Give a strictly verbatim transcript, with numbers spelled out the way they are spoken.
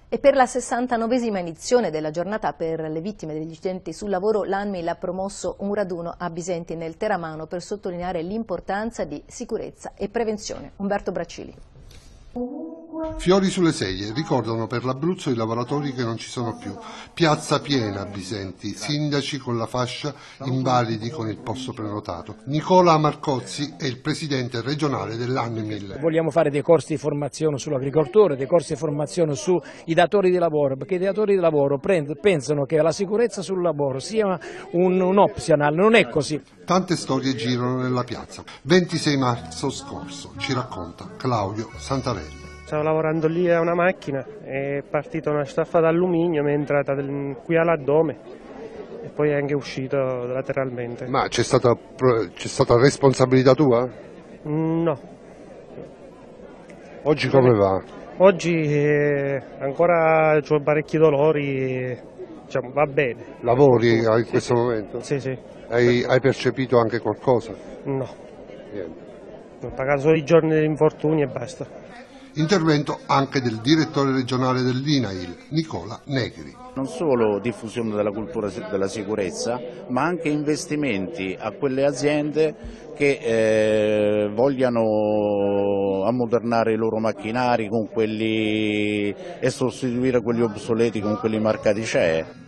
E per la sessantanovesima edizione della giornata per le vittime degli incidenti sul lavoro, l'ANMIL ha promosso un raduno a Bisenti nel Teramano per sottolineare l'importanza di sicurezza e prevenzione. Umberto Bracili. Fiori sulle sedie, ricordano per l'Abruzzo i lavoratori che non ci sono più. Piazza piena a Bisenti, sindaci con la fascia, invalidi con il posto prenotato. Nicola Marcozzi è il presidente regionale dell'ANMIL. Vogliamo fare dei corsi di formazione sull'agricoltore, dei corsi di formazione sui datori di lavoro, perché i datori di lavoro pensano che la sicurezza sul lavoro sia un, un optional, non è così. Tante storie girano nella piazza. ventisei marzo scorso, ci racconta Claudio Santarelli. Stavo lavorando lì a una macchina, è partita una staffa d'alluminio, mi è entrata qui all'addome e poi è anche uscito lateralmente. Ma c'è stata, c'è stata responsabilità tua? No. Oggi come va? Oggi eh, ancora ho parecchi dolori, diciamo, va bene. Lavori in sì, questo sì. momento? Sì, sì. Hai, hai percepito anche qualcosa? No. Niente. Ho pagato solo i giorni di infortuni e basta. Intervento anche del direttore regionale dell'INAIL, Nicola Negri. Non solo diffusione della cultura della sicurezza, ma anche investimenti a quelle aziende che eh, vogliano ammodernare i loro macchinari con quelli, e sostituire quelli obsoleti con quelli marcati C E E.